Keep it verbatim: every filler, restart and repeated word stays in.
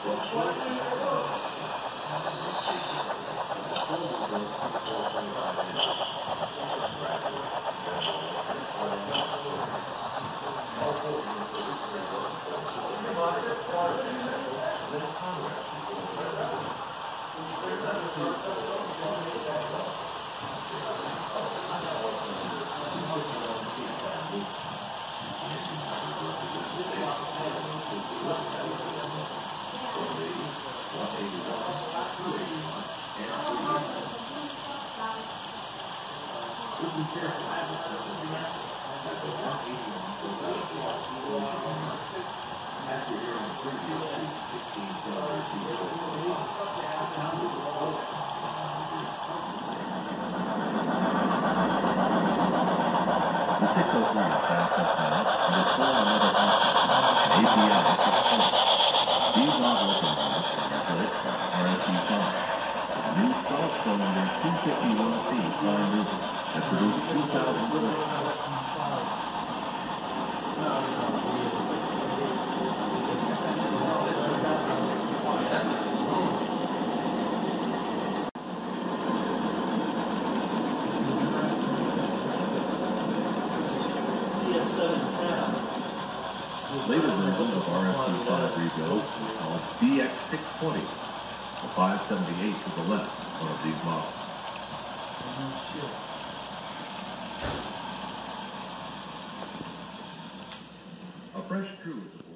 Later versions of R S C five rebuilds called D X six twenty. The five seventy-eight to the left, one of these models. A fresh crew